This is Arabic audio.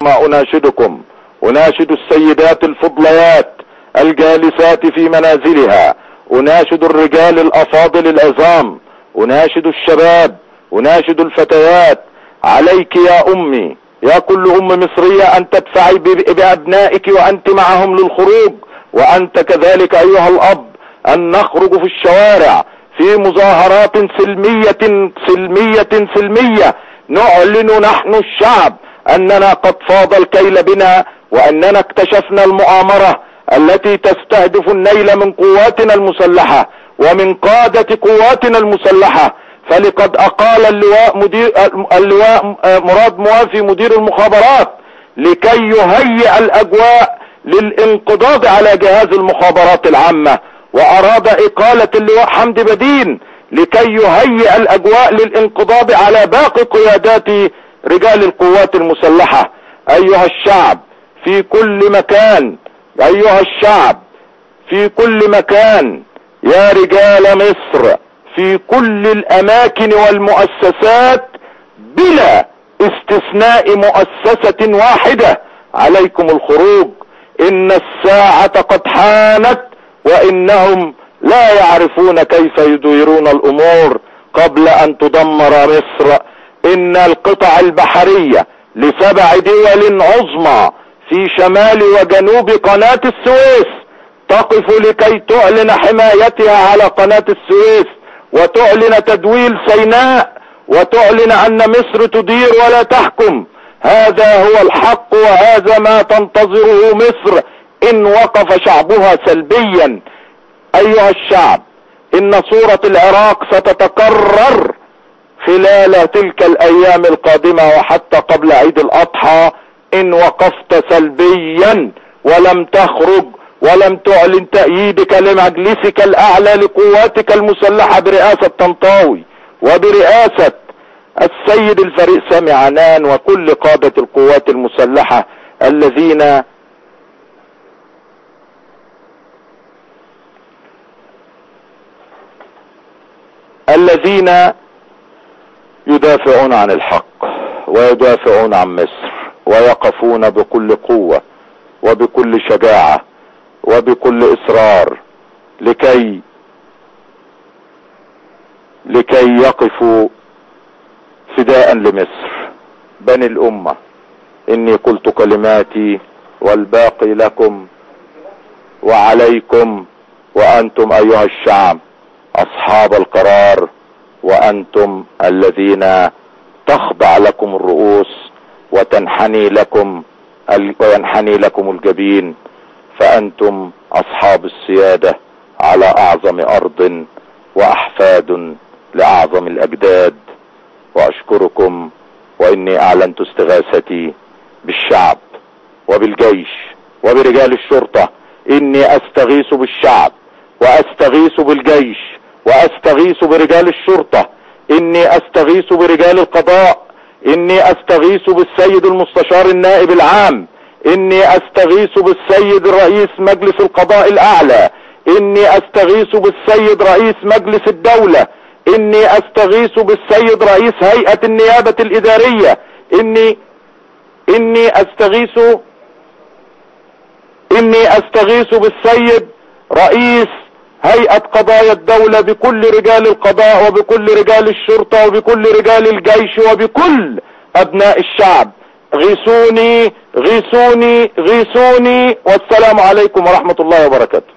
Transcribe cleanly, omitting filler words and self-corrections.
ما اناشدكم، اناشد السيدات الفضليات الجالسات في منازلها، اناشد الرجال الافاضل العظام، اناشد الشباب، اناشد الفتيات، عليك يا امي، يا كل ام مصرية ان تدفعي بابنائك وانت معهم للخروج، وانت كذلك ايها الاب ان نخرج في الشوارع في مظاهرات سلمية نعلن نحن الشعب اننا قد فاض الكيل بنا، واننا اكتشفنا المؤامرة التي تستهدف النيل من قواتنا المسلحة ومن قادة قواتنا المسلحة. فلقد اقال اللواء مراد موافي مدير المخابرات لكي يهيئ الاجواء للانقضاض على جهاز المخابرات العامة، واراد اقالة اللواء حمدي بدين لكي يهيئ الاجواء للانقضاض على باقي قيادات رجال القوات المسلحة. ايها الشعب في كل مكان، ايها الشعب في كل مكان، يا رجال مصر في كل الاماكن والمؤسسات بلا استثناء مؤسسة واحدة، عليكم الخروج. ان الساعة قد حانت وانهم لا يعرفون كيف يديرون الامور قبل ان تدمر مصر. ان القطع البحرية ل7 دول عظمى في شمال وجنوب قناة السويس تقف لكي تعلن حمايتها على قناة السويس، وتعلن تدويل سيناء، وتعلن ان مصر تدير ولا تحكم. هذا هو الحق، وهذا ما تنتظره مصر ان وقف شعبها سلبيا. ايها الشعب، ان صورة العراق ستتكرر خلال تلك الايام القادمة وحتى قبل عيد الاضحى ان وقفت سلبيا ولم تخرج ولم تعلن تأييدك لمجلسك الاعلى لقواتك المسلحة برئاسة طنطاوي وبرئاسة السيد الفريق سامي عنان وكل قادة القوات المسلحة الذين يدافعون عن الحق ويدافعون عن مصر ويقفون بكل قوة وبكل شجاعة وبكل اصرار لكي يقفوا فداء لمصر. بني الامة، اني قلت كلماتي والباقي لكم وعليكم، وانتم ايها الشعب اصحاب القرار، وانتم الذين تخضع لكم الرؤوس وينحني لكم الجبين، فانتم اصحاب السيادة على اعظم ارض واحفاد لاعظم الاجداد. واشكركم، واني اعلنت استغاثتي بالشعب وبالجيش وبرجال الشرطة. اني استغيث بالشعب واستغيث بالجيش واستغيث برجال الشرطة، اني استغيث برجال القضاء، اني استغيث بالسيد المستشار النائب العام، اني استغيث بالسيد رئيس مجلس القضاء الاعلى، اني استغيث بالسيد رئيس مجلس الدولة، اني استغيث بالسيد رئيس هيئة النيابة الادارية، اني استغيث بالسيد رئيس هيئة قضايا الدولة، بكل رجال القضاء وبكل رجال الشرطة وبكل رجال الجيش وبكل ابناء الشعب. غيثوني غيثوني غيثوني، والسلام عليكم ورحمة الله وبركاته.